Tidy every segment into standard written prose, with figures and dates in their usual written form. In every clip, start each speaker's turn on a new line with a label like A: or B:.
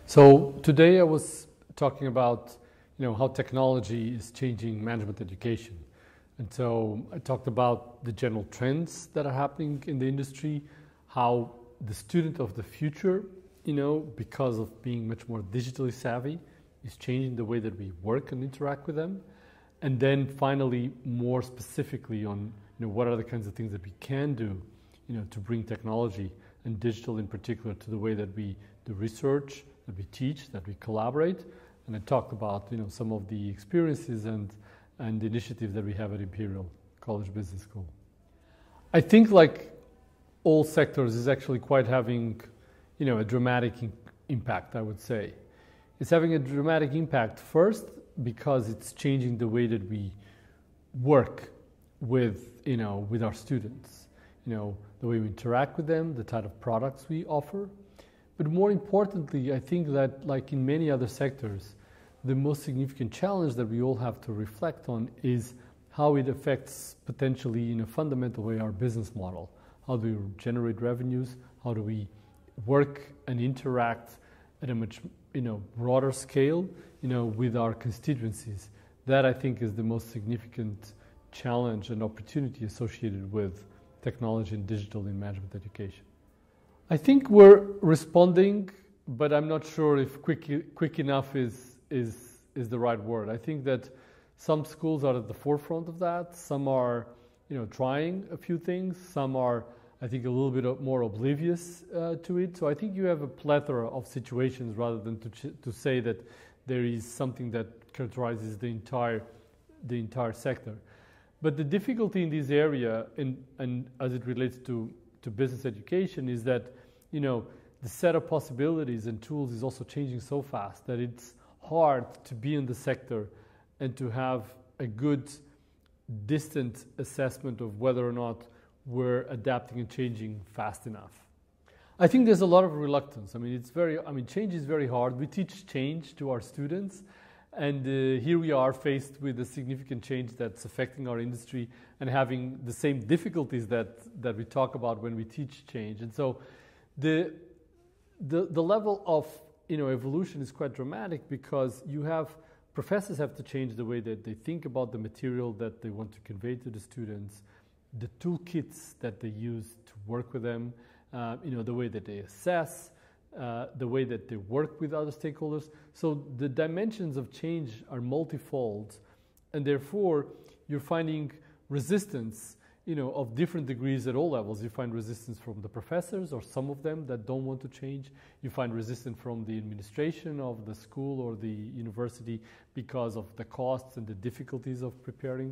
A: So today I was talking about, how technology is changing management education. And so I talked about the general trends that are happening in the industry, how the student of the future, because of being much more digitally savvy, is changing the way that we work and interact with them. And then finally, more specifically on, what are the kinds of things that we can do, to bring technology and digital in particular to the way that we do research, that we teach, that we collaborate. And I talked about, some of the experiences and the initiatives that we have at Imperial College Business School. I think like all sectors is actually quite having, a dramatic impact, I would say. It's having a dramatic impact first because it's changing the way that we work with, with our students, the way we interact with them, the type of products we offer. But more importantly, I think that like in many other sectors, the most significant challenge that we all have to reflect on is how it affects potentially in a fundamental way our business model. How do we generate revenues? How do we work and interact at a much broader scale with our constituencies? That I think is the most significant challenge and opportunity associated with technology and digital in management education. I think we're responding, but I'm not sure if quick enough is the right word. I think that some schools are at the forefront of that. Some are, trying a few things. Some are, I think, a little bit more oblivious to it. So I think you have a plethora of situations rather than to say that there is something that characterizes the entire sector. But the difficulty in this area, and as it relates to business education, is that the set of possibilities and tools is also changing so fast that it's hard to be in the sector and to have a good distant assessment of whether or not we're adapting and changing fast enough. I think there's a lot of reluctance. Change is very hard. We teach change to our students, and here we are faced with a significant change that's affecting our industry and having the same difficulties that we talk about when we teach change. And so the level of evolution is quite dramatic because professors have to change the way that they think about the material that they want to convey to the students, the toolkits that they use to work with them, the way that they assess, the way that they work with other stakeholders. So the dimensions of change are multifold, and therefore you're finding resistance, of different degrees at all levels. You find resistance from the professors, or some of them that don't want to change. You find resistance from the administration of the school or the university because of the costs and the difficulties of preparing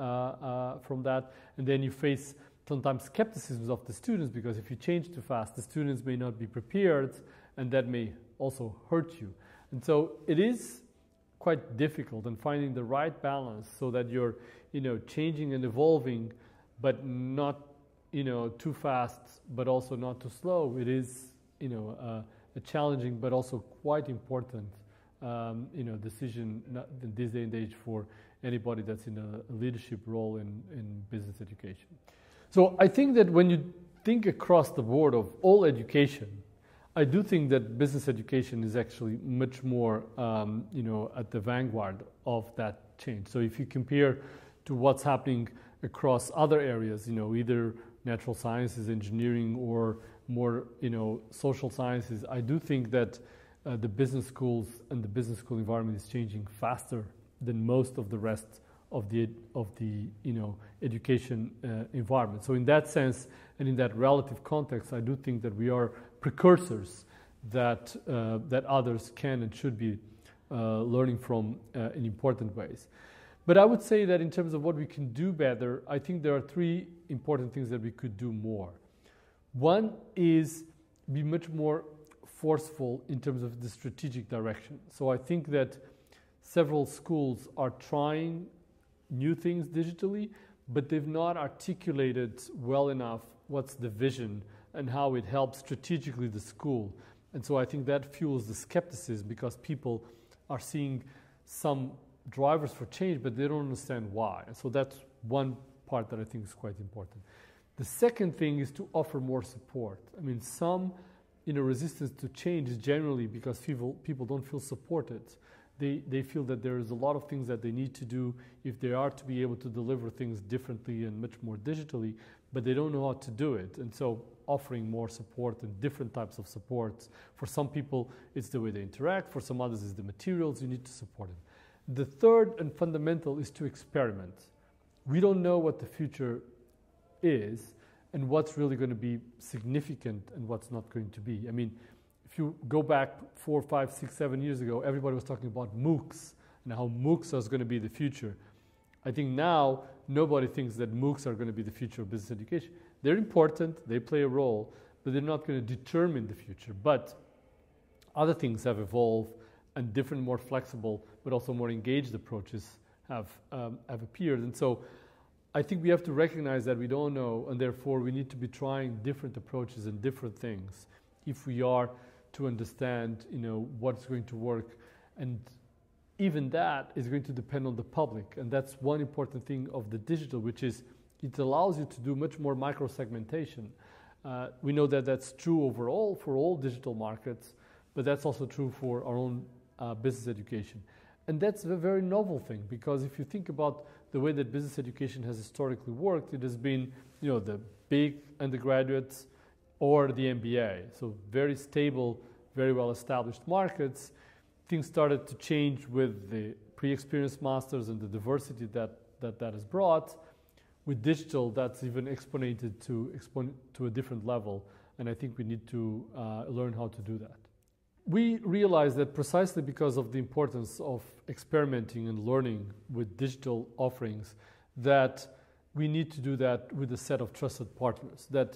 A: from that. And then you face sometimes skepticism of the students, because if you change too fast, the students may not be prepared, and that may also hurt you. And so it is quite difficult in finding the right balance so that you're, changing and evolving, but not, too fast, but also not too slow. It is, a challenging but also quite important, decision in this day and age for anybody that's in a leadership role in business education. So I think that when you think across the board of all education, I do think that business education is actually much more, at the vanguard of that change. So if you compare to what's happening across other areas, either natural sciences, engineering, or more, social sciences, I do think that the business schools and the business school environment is changing faster than most of the rest of the education environment. So in that sense and in that relative context, I do think that we are precursors that others can and should be learning from in important ways. But I would say that in terms of what we can do better, I think there are three important things that we could do more. One is be much more forceful in terms of the strategic direction. So I think that several schools are trying new things digitally, but they've not articulated well enough what's the vision and how it helps strategically the school. And so I think that fuels the skepticism, because people are seeing some drivers for change, but they don't understand why. And so that's one part that I think is quite important. The second thing is to offer more support. Some resistance to change is generally because people don't feel supported. They feel that there is a lot of things that they need to do if they are to be able to deliver things differently and much more digitally, but they don't know how to do it. And so offering more support and different types of supports. For some people, it's the way they interact. For some others, it's the materials you need to support them. The third and fundamental is to experiment. We don't know what the future is and what's really going to be significant and what's not going to be. I mean, if you go back 4, 5, 6, 7 years ago, everybody was talking about MOOCs and how MOOCs is going to be the future. I think now nobody thinks that MOOCs are going to be the future of business education. They're important, they play a role, but they're not going to determine the future. But other things have evolved and different, more flexible, but also more engaged approaches have appeared. And so I think we have to recognize that we don't know, and therefore we need to be trying different approaches and different things if we are to understand, what's going to work. And even that is going to depend on the public. And that's one important thing of the digital, which is it allows you to do much more micro-segmentation. We know that that's true overall for all digital markets, but that's also true for our own business education. And that's a very novel thing, because if you think about the way that business education has historically worked, it has been, the big undergraduates or the MBA. So very stable, very well-established markets. Things started to change with the pre-experienced masters and the diversity that has brought. With digital, that's even exponented to a different level, and I think we need to learn how to do that. We realize that precisely because of the importance of experimenting and learning with digital offerings, that we need to do that with a set of trusted partners, that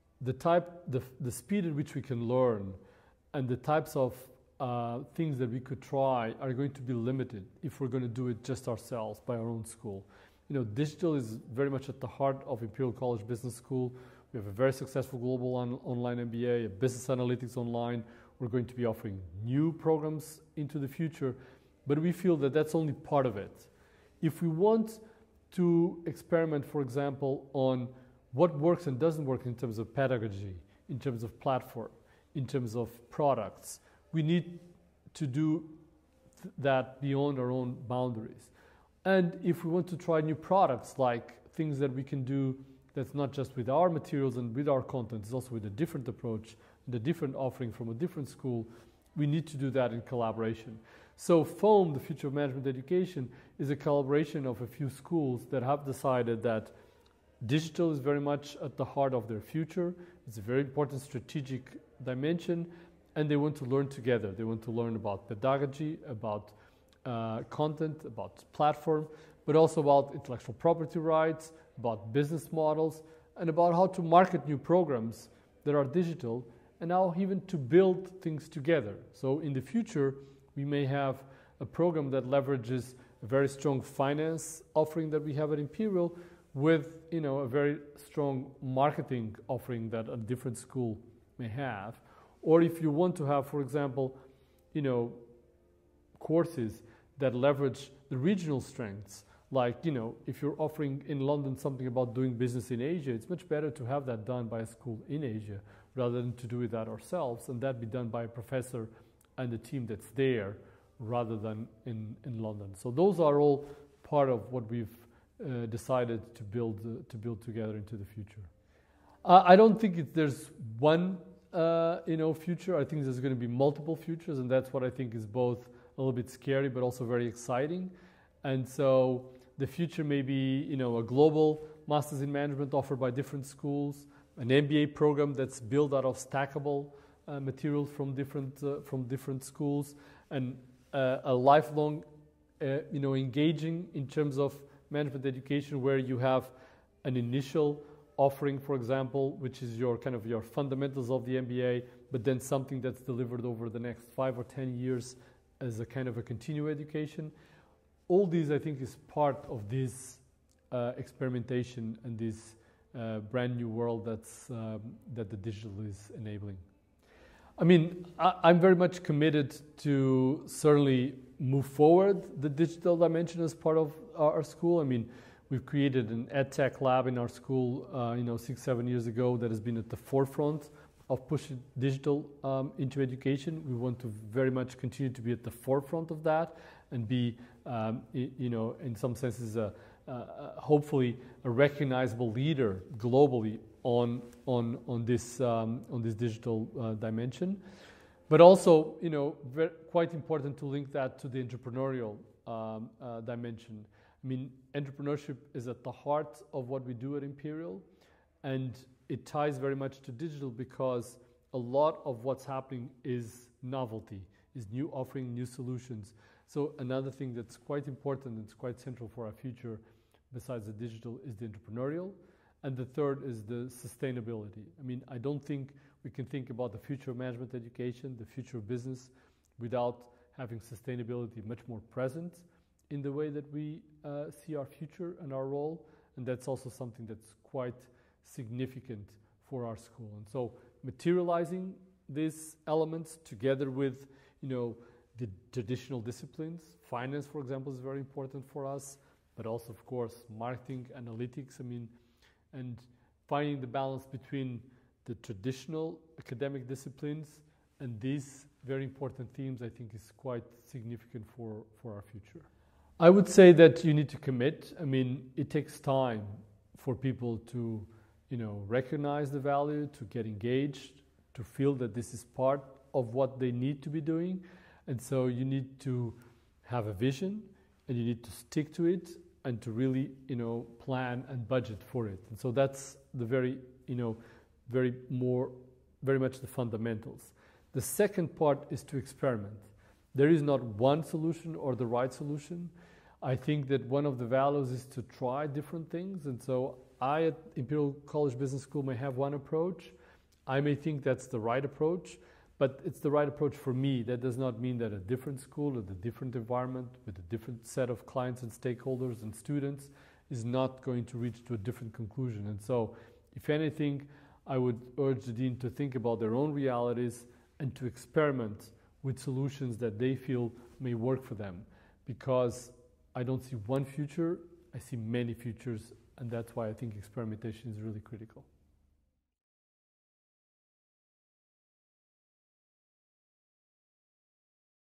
A: the speed at which we can learn and the types of things that we could try are going to be limited if we're going to do it just ourselves by our own school. Digital is very much at the heart of Imperial College Business School. We have a very successful global online MBA, a business analytics online. We're going to be offering new programs into the future, but we feel that that's only part of it. If we want to experiment, for example, on what works and doesn't work in terms of pedagogy, in terms of platform, in terms of products, we need to do that beyond our own boundaries. And if we want to try new products, like things that we can do that's not just with our materials and with our content, it's also with a different approach and a different offering from a different school, we need to do that in collaboration. So FOAM, the Future of Management Education, is a collaboration of a few schools that have decided that digital is very much at the heart of their future. It's a very important strategic dimension, and they want to learn together. They want to learn about pedagogy, about content, about platform, but also about intellectual property rights, about business models, and about how to market new programs that are digital, and now even to build things together. So in the future, we may have a program that leverages a very strong finance offering that we have at Imperial with a very strong marketing offering that a different school may have. Or if you want to have, for example, courses that leverage the regional strengths, like, if you're offering in London something about doing business in Asia, it's much better to have that done by a school in Asia rather than to do that ourselves, and that be done by a professor and the team that's there rather than in London. So those are all part of what we've decided to build together into the future. I don't think there's one future. I think there's going to be multiple futures, and that's what I think is both a little bit scary but also very exciting. And so the future may be a global Masters in Management offered by different schools, an MBA program that's built out of stackable materials from different schools, and a lifelong engaging in terms of management education, where you have an initial offering, for example, which is your fundamentals of the MBA, but then something that's delivered over the next 5 or 10 years as a kind of a continuing education. All these, I think, is part of this experimentation and this brand new world that the digital is enabling. I mean, I'm very much committed to certainly move forward the digital dimension as part of our school. I mean, we've created an EdTech lab in our school, 6-7 years ago that has been at the forefront, of pushing digital into education. We want to very much continue to be at the forefront of that and be, in some senses, hopefully a recognizable leader globally on this digital dimension. But also, quite important to link that to the entrepreneurial dimension. I mean, entrepreneurship is at the heart of what we do at Imperial, and it ties very much to digital because a lot of what's happening is novelty, is new offering, new solutions. So another thing that's quite important and it's quite central for our future, besides the digital, is the entrepreneurial. And the third is the sustainability. I mean, I don't think we can think about the future of management education, the future of business, without having sustainability much more present in the way that we see our future and our role. And that's also something that's quite significant for our school. And so materializing these elements together with, the traditional disciplines, finance, for example, is very important for us, but also, of course, marketing, analytics, and finding the balance between the traditional academic disciplines and these very important themes, I think, is quite significant for our future. I would say that you need to commit. I mean, it takes time for people to, recognize the value, to get engaged, to feel that this is part of what they need to be doing. And so you need to have a vision and you need to stick to it and to really, plan and budget for it. And so that's the very much the fundamentals. The second part is to experiment. There is not one solution or the right solution. I think that one of the values is to try different things. And so I at Imperial College Business School may have one approach. I may think that's the right approach, but it's the right approach for me. That does not mean that a different school or a different environment with a different set of clients and stakeholders and students is not going to reach to a different conclusion. And so, if anything, I would urge the dean to think about their own realities and to experiment with solutions that they feel may work for them. Because I don't see one future, I see many futures, and that's why I think experimentation is really critical.